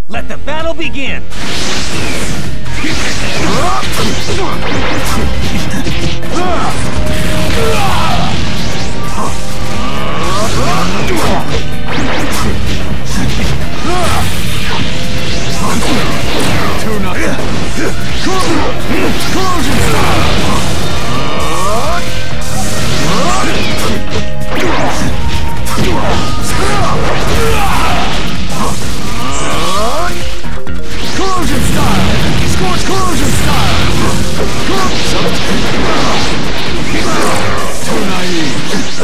Let the battle begin! Corrosion style! Scorch corrosion style! Too naive!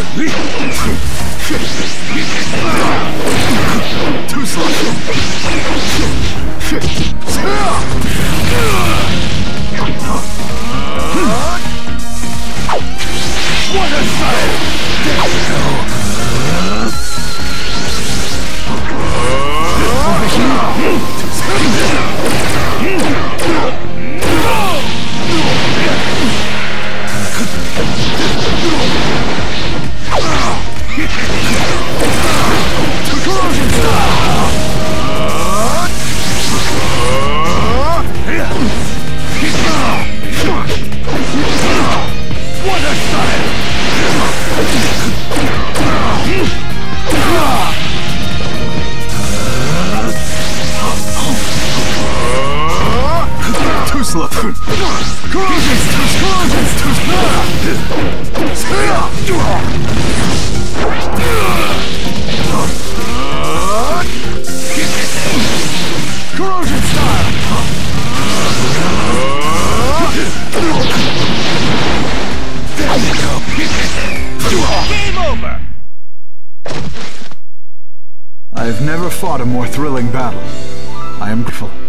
Too slow! What a sight! There you go! Corrosion style! What a style! Too slow. Corrosion's too corrosion style! There you go! Game over! I have never fought a more thrilling battle. I am grateful.